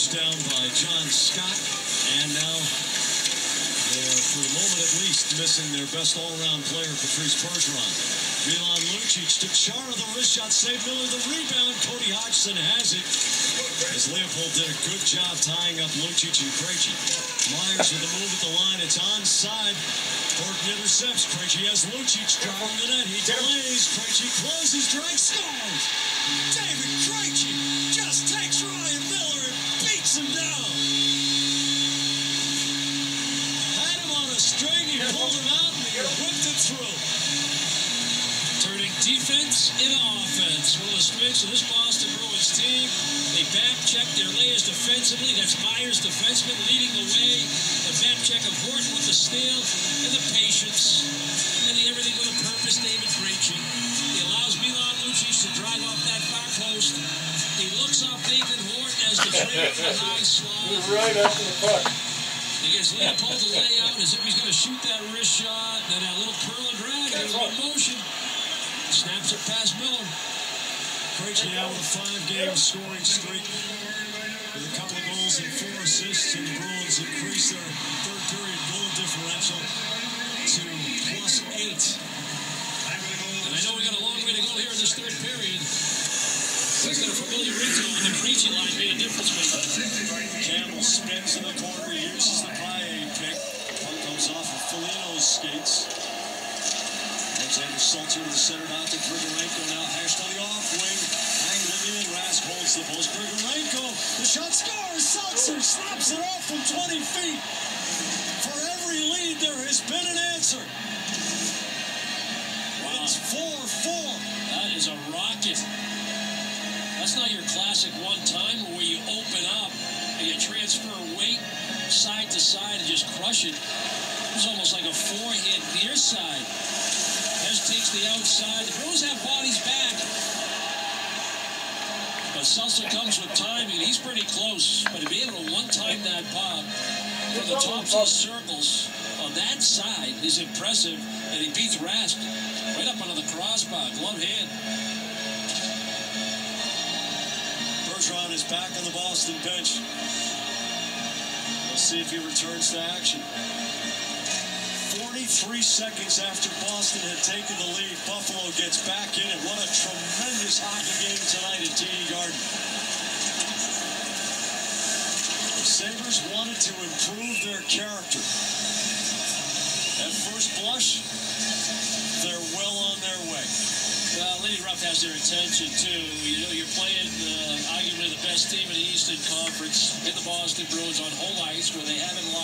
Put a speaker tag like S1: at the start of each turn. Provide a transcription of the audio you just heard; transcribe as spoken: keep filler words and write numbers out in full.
S1: touchdown by John Scott. And now they're, for the moment at least, missing their best all-around player, Patrice Bergeron. Milan Lucic took Chara, the wrist shot, saved Miller, the rebound. Cody Hodgson has it, as Leopold did a good job tying up Lucic and Krejci. Myers with the move at the line. It's onside. Thornton intercepts. Krejci has Lucic driving the net. He delays. Krejci closes, drives, scores. David Krejci just takes Ryan Miller and beats him down. Had him on a string. He pulled him out and he whipped it through.
S2: Turning defense into offense. One of the strengths of this Boston Bruins team. They back check their layers defensively. That's Myers, defenseman, leading the way. The back check of Horton with the steal and the patience. And the everything with a purpose, David Krejci. He allows Milan Lucic to drive off that far post. He looks off Nathan Horton as the trade for the high slot.
S3: Right after the puck.
S2: He gets Leopold to lay out as if he's going to shoot that wrist shot. Then that little curl and drag in one motion. Snaps it past Miller.
S1: Krejci now with a five-game scoring streak with a couple of goals and four assists, and the Bruins increase their third period goal differential to plus eight.
S2: And I know we got a long way to go here in this third period. He's got a familiar ringtone on the Krejci line, made a difference maker.
S1: Campbell spins in the corner, he uses the Paille pick. Puck comes off of Foligno's skates. Alexander Salter to the center dot to Grigorenko, now hashed on the off wing. Angling in, Rask holds the post. Grigorenko, the shot scores. Salter snaps it off from twenty feet. For every lead, there has been an answer. Wow. It's four four.
S2: That is a rocket. That's not your classic one-timer where you open up and you transfer weight side to side and just crush it. It was almost like a forehand near side. Hez takes the outside. The Bruins have bodies back. But Seltzer comes with timing. He's pretty close. But to be able to one-time that pop from the tops of the circles on that side is impressive. And he beats Rask right up under the crossbar. Glove hand.
S1: Bergeron is back on the Boston bench. We'll see if he returns to action. forty-three seconds after Boston had taken the lead, Buffalo gets back in it. What a tremendous hockey game tonight at T D Garden. The Sabres wanted to improve their character. At first blush, they're well on their way.
S2: Well, Lindy Ruff has their attention, too. You know, you're playing uh, arguably the best team in the Eastern Conference in the Boston Bruins on home ice where they haven't